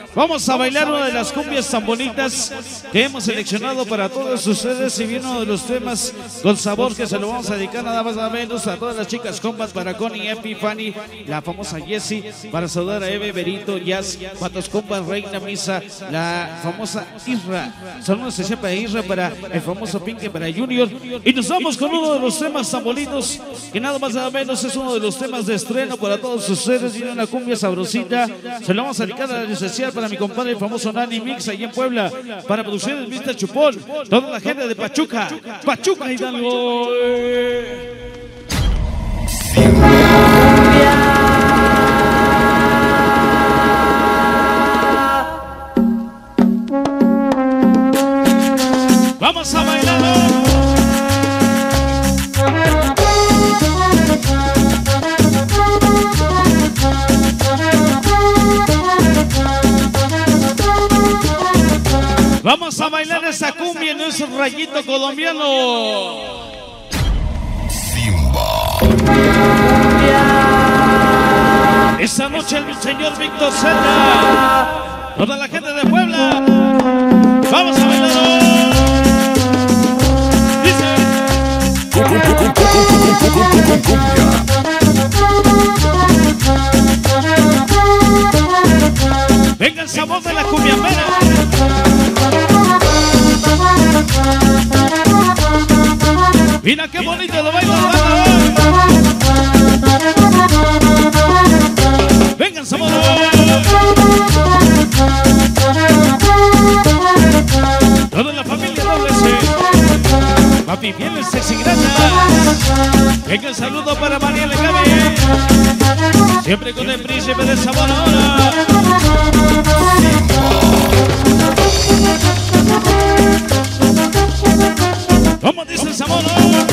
Vamos a bailar una de las cumbias tan bonitas que hemos seleccionado para todos ustedes. Y viene uno de los temas con sabor que se lo vamos a dedicar nada más nada menos a todas las chicas compas, para Connie, Epi, Fanny, la famosa Jessie, para saludar a Eve, Berito, Jazz, Patos compas, Reina Misa, la famosa Isra. Saludos especial para Isra, para el famoso Pinky, para Junior. Y nos vamos con uno de los temas tan bonitos que nada más nada menos es uno de los temas de estreno para todos ustedes. Viene una cumbia sabrosita, se lo vamos a dedicar a la especial para mi compadre el famoso Nani Mix allí en Puebla, para Producciones Vista Chupón, toda la gente de Pachuca, Pachuca Hidalgo. Vamos a bailar. Vamos a bailar esa cumbia en ese rayito colombiano. Simba. Esta noche el señor Víctor Zeta, toda la gente de Puebla, vamos a bailar. Dice. Venga el sabor de la cumbiambera. Mira qué bonito lo baila la banda. Vengan, sabor. Toda la familia doble C. Papi, bien sexy grande. Venga el saludo para María Legabe. Siempre con el príncipe del sabor ahora. ¿Cómo dice el sabor?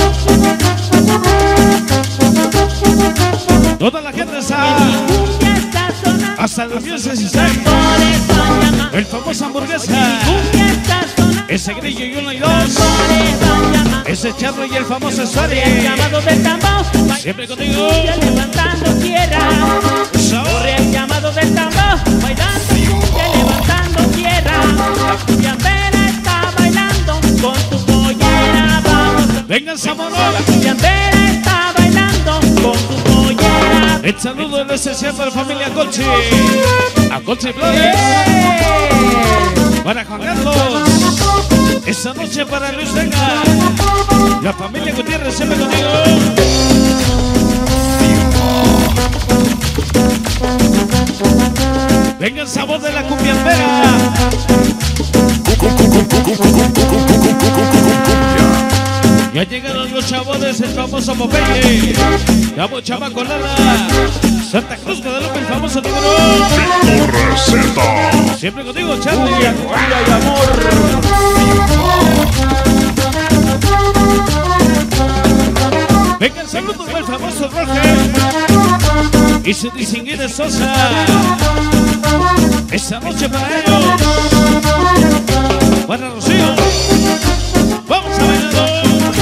Toda la gente está hasta las 10:16. El famoso hamburguesa, ese grillo y 1 y 2, ese charro y el famoso Suárez. El llamado del tambor, siempre contigo. Levantando tierra. Corre el llamado del tambor, bailando cumbia, levantando tierra. La cumbiambera está bailando con tu pollera. Vamos. Venga el sabor. La cumbiambera está bailando con tu pollera. El saludo en especial para la familia Colchi. A Colchi Flores. Para Juan Carlos. Esta noche para Luis Vega. La familia Gutiérrez siempre contigo. Venga el sabor de la cumbiambera. Ya llegaron los chabones, el famoso Popeye, Cabo Chamaco Lala, Santa Cruz Guadalupe, el famoso Tiburón. Receta. Siempre contigo, Charlie. Cumbia y amor. Venga el saludo del famoso Roger y su distinguida Sosa. Esta noche para ellos. Para Rocío. Vamos a bailar.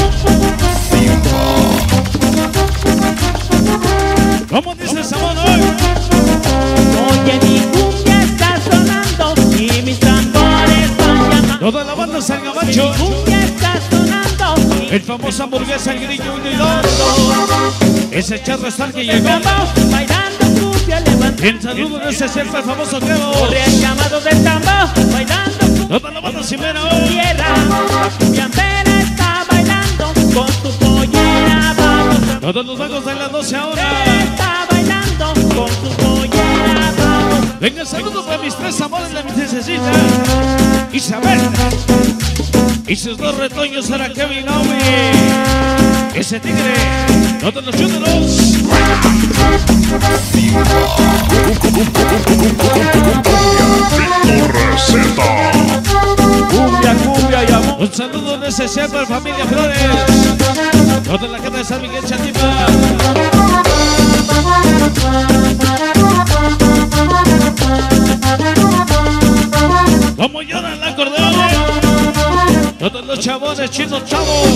¿Cómo dice el sabor hoy? Oye, mi cumbia está sonando y mis tambores van llamando. Toda la banda San Gabacho. Mi cumbia está sonando. El famoso hamburguesa, el grillo 1 y 2. Ese charro está que llegó. Bailando cumbia, levantando. El saludo de ese ser el famoso Cabo. Corre el llamado del tambor, bailando cumbia. Toda la banda Cimera. Tierra, la cumbiambera está bailando con tu pollera. Vamos. Todos los vagos de las 12 ahora. Está bailando con tu pollera. Vamos. Venga el saludo para mis 3 amores de mi princesita Isabel. Y sus 2 retoños para Kevin Omi. Ese tigre. Todos los chúteros. Receta. Cumbia y amor. Un saludo necesario para la familia Flores. Toda la gente de San Miguel Chatima. Como llora el acordeón. Todos los chabones, chinos chavos.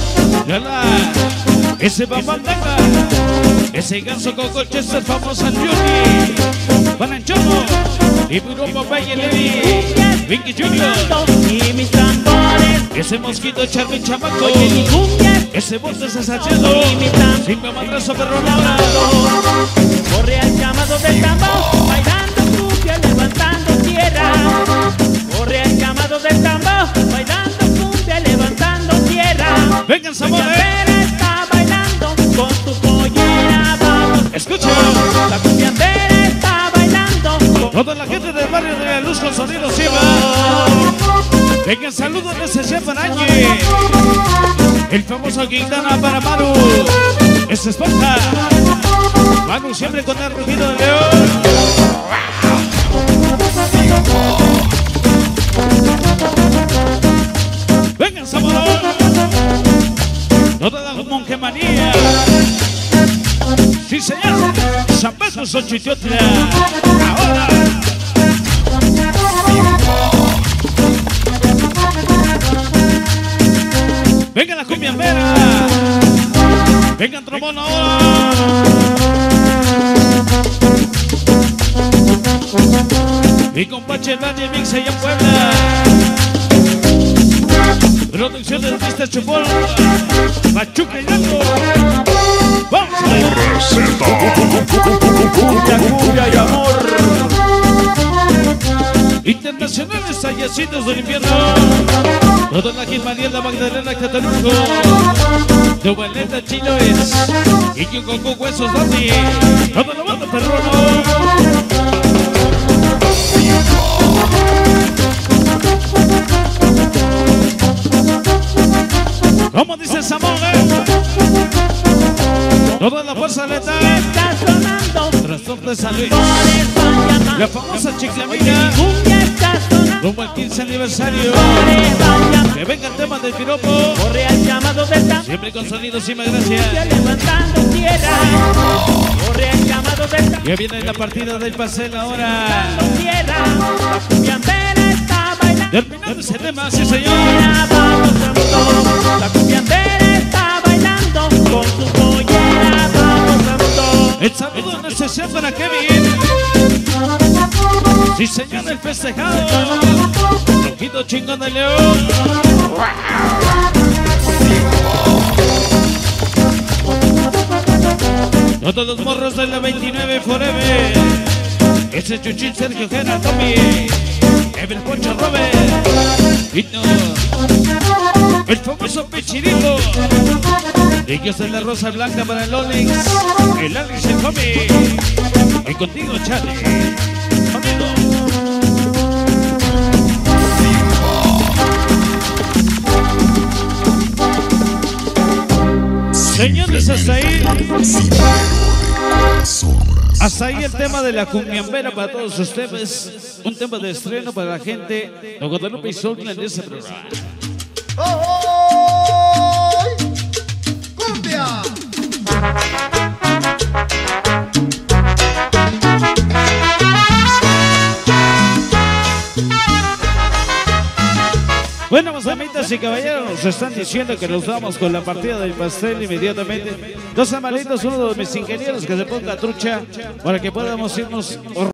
Ese Bambandanga, ese ganso con coches, el famoso Antioni, Pananchono, Y Piropo Valle Levi, Vicky Junior, y mis tambores. ese mosquito Charly Chamaco, Oye, mi cumbia ese bote se sachedo, y mi tambor. sin madrazo perronada. Corre al llamado del tambor, bailando cumbia, levantando tierra. Corre al llamado del tambor, bailando cumbia, levantando tierra. Vengan sabores. Cumbiambera está bailando con tu pollera, vamos. Escucha. La cumbiambera está bailando con Toda la gente del barrio de la Luz con sonido Siva. Vengan saludos de ese chef Arañe. El famoso Quintana para Maru. Es Esponja. Manu siempre con el rugido de león. Vengan sabor. Toda la monjemanía. Sí señor. San Pedro Xochitotla. Ahora. Venga la cumbiambera. Vengan trombón ahora. Mi compache Daniel Mix allá en Puebla. Producción del Mr. Chupol. Pachuca y Naco. ¡Vamos! Receta. cumbia y amor. Internacionales Sayecitos del Invierno. Toda la Gilmariela Magdalena Cataluco. Dubaleta Chiloes. Y que con huesos Dani. Toda la banda perrono. ¿Cómo dice Samuel? Toda la fuerza letal. Está sonando, Trastorno de San Luis. tambores van llamando. La famosa Chiclamina. Cumbia está sonando, Rumbo al 15 aniversario. tambores van llamando. Que venga el tema del piropo. Corre al llamado del tambor, Siempre con sonido, Sima, gracias. levantando tierra. Corre al llamado del tambor, Ya viene la partida del pastel ahora. levantando tierra. La cumbiambera está bailando. Terminando ese tema, sí señor. Vamos a la cumbiambera está bailando con su pollera. Vamos a El saludo en especial para Kevin. Sí señor, el festejado. Rojito chingón de León. Todos los morros de la 29 Forever. Ese Chuchín Sergio Gena, Tommy. Ever Poncho Robert. Vito. El famoso Pichirito. Ellos de la Rosa Blanca para el Onix. El Alex el Tommy. Y contigo, Charlie. Conmigo. Señores, hasta ahí. Hasta ahí el tema de la cumbiambera para todos ustedes. Un tema de estreno para la gente de Guadalupe y Soltland de ese programa. ¡Cumbia! Bueno, pues, amitas y caballeros, nos están diciendo que nos vamos con la partida del pastel inmediatamente. Dos amalitos, uno de mis ingenieros que se ponga trucha para que podamos irnos